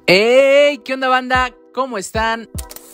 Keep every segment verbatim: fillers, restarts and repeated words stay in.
¡Hey! ¿Qué onda, banda? ¿Cómo están?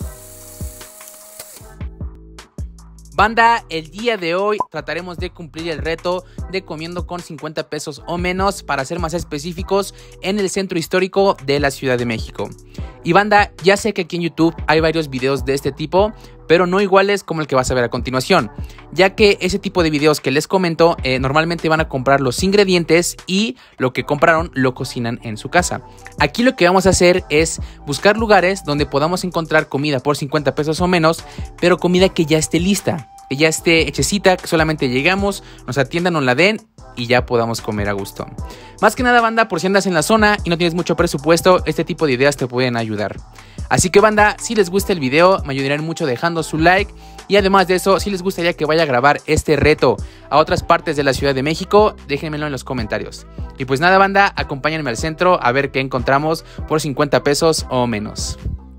Banda, el día de hoy trataremos de cumplir el reto de comiendo con cincuenta pesos o menos, para ser más específicos, en el centro histórico de la Ciudad de México. Y banda, ya sé que aquí en YouTube hay varios videos de este tipo, pero no iguales como el que vas a ver a continuación, ya que ese tipo de videos que les comento eh, normalmente van a comprar los ingredientes y lo que compraron lo cocinan en su casa. Aquí lo que vamos a hacer es buscar lugares donde podamos encontrar comida por cincuenta pesos o menos, pero comida que ya esté lista, que ya esté hechecita, que solamente llegamos, nos atiendan, nos la den y ya podamos comer a gusto. Más que nada, banda, por si andas en la zona y no tienes mucho presupuesto, este tipo de ideas te pueden ayudar. Así que, banda, si les gusta el video, me ayudarían mucho dejando su like. Y además de eso, si les gustaría que vaya a grabar este reto a otras partes de la Ciudad de México, déjenmelo en los comentarios. Y pues nada, banda, acompáñenme al centro a ver qué encontramos por cincuenta pesos o menos.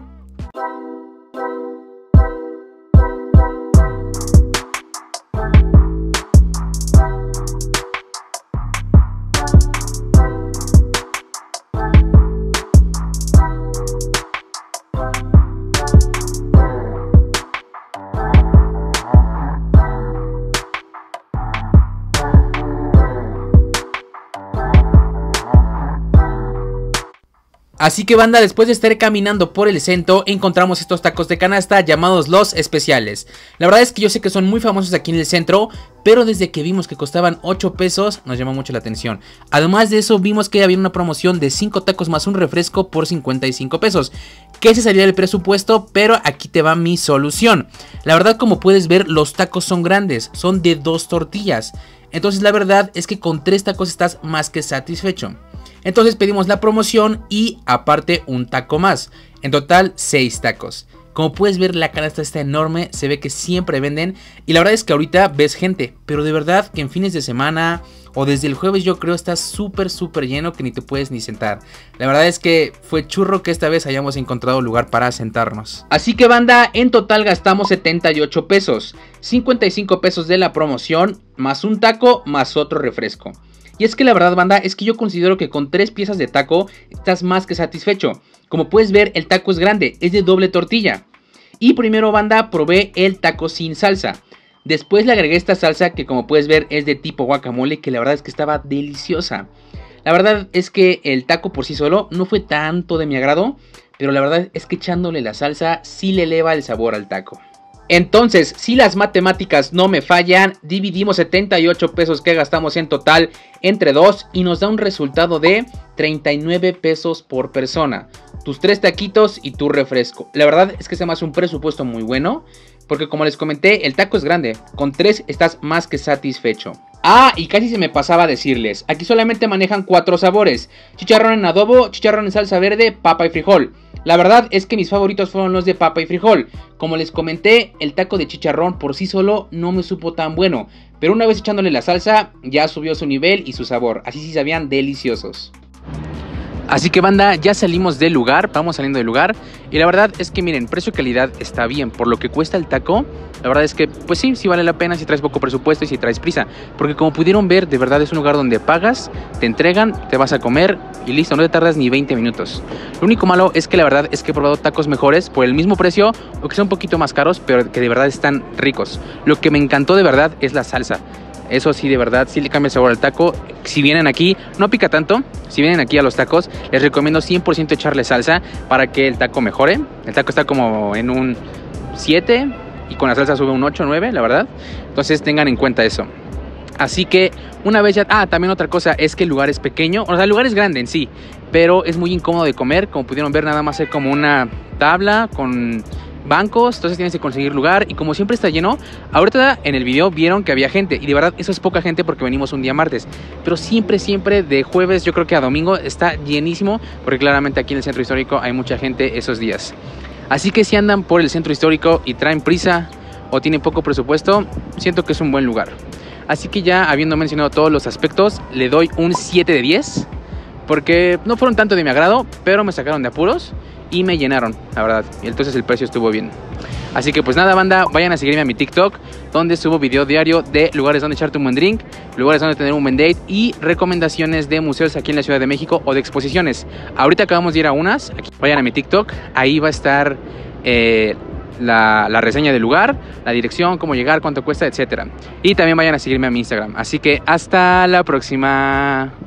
Así que, banda, después de estar caminando por el centro, encontramos estos tacos de canasta llamados Los Especiales. La verdad es que yo sé que son muy famosos aquí en el centro, pero desde que vimos que costaban ocho pesos nos llamó mucho la atención. Además de eso, vimos que había una promoción de cinco tacos más un refresco por cincuenta y cinco pesos, que ese salía del presupuesto, pero aquí te va mi solución. La verdad, como puedes ver, los tacos son grandes, son de dos tortillas. Entonces la verdad es que con tres tacos estás más que satisfecho. Entonces pedimos la promoción y aparte un taco más. En total seis tacos. Como puedes ver, la canasta está enorme, se ve que siempre venden. Y la verdad es que ahorita ves gente, pero de verdad que en fines de semana o desde el jueves yo creo está súper súper lleno, que ni te puedes ni sentar. La verdad es que fue churro que esta vez hayamos encontrado lugar para sentarnos. Así que, banda, en total gastamos setenta y ocho pesos. cincuenta y cinco pesos de la promoción, más un taco, más otro refresco. Y es que la verdad, banda, es que yo considero que con tres piezas de taco estás más que satisfecho. Como puedes ver, el taco es grande, es de doble tortilla. Y primero, banda, probé el taco sin salsa. Después le agregué esta salsa que, como puedes ver, es de tipo guacamole, que la verdad es que estaba deliciosa. La verdad es que el taco por sí solo no fue tanto de mi agrado, pero la verdad es que echándole la salsa sí le eleva el sabor al taco. Entonces, si las matemáticas no me fallan, dividimos setenta y ocho pesos que gastamos en total entre dos y nos da un resultado de treinta y nueve pesos por persona. Tus tres taquitos y tu refresco. La verdad es que se me hace un presupuesto muy bueno, porque como les comenté, el taco es grande. Con tres estás más que satisfecho. Ah, y casi se me pasaba a decirles, aquí solamente manejan cuatro sabores: chicharrón en adobo, chicharrón en salsa verde, papa y frijol. La verdad es que mis favoritos fueron los de papa y frijol. Como les comenté, el taco de chicharrón por sí solo no me supo tan bueno, pero una vez echándole la salsa ya subió su nivel y su sabor, así sí sabían deliciosos. Así que, banda, ya salimos del lugar, vamos saliendo del lugar. Y la verdad es que miren, precio-calidad está bien. Por lo que cuesta el taco, la verdad es que pues sí, sí vale la pena si traes poco presupuesto y si traes prisa. Porque como pudieron ver, de verdad es un lugar donde pagas, te entregan, te vas a comer y listo, no te tardas ni veinte minutos. Lo único malo es que la verdad es que he probado tacos mejores por el mismo precio o que son un poquito más caros, pero que de verdad están ricos. Lo que me encantó de verdad es la salsa. Eso sí, de verdad, sí le cambia el sabor al taco. Si vienen aquí, no pica tanto. Si vienen aquí a los tacos, les recomiendo cien por ciento echarle salsa para que el taco mejore. El taco está como en un siete y con la salsa sube un ocho, nueve, la verdad. Entonces tengan en cuenta eso. Así que una vez ya... Ah, también otra cosa es que el lugar es pequeño. O sea, el lugar es grande en sí, pero es muy incómodo de comer. Como pudieron ver, nada más hay como una tabla con bancos, entonces tienes que conseguir lugar y como siempre está lleno. Ahorita en el video vieron que había gente y de verdad eso es poca gente porque venimos un día martes, pero siempre siempre de jueves yo creo que a domingo está llenísimo, porque claramente aquí en el centro histórico hay mucha gente esos días. Así que si andan por el centro histórico y traen prisa o tienen poco presupuesto, siento que es un buen lugar. Así que ya habiendo mencionado todos los aspectos, le doy un siete de diez. porque no fueron tanto de mi agrado, pero me sacaron de apuros y me llenaron, la verdad. Y entonces el precio estuvo bien. Así que pues nada, banda, vayan a seguirme a mi TikTok, donde subo video diario de lugares donde echarte un buen drink, lugares donde tener un buen date y recomendaciones de museos aquí en la Ciudad de México o de exposiciones. Ahorita acabamos de ir a unas, aquí, vayan a mi TikTok, ahí va a estar eh, la, la reseña del lugar, la dirección, cómo llegar, cuánto cuesta, etcétera. Y también vayan a seguirme a mi Instagram. Así que hasta la próxima.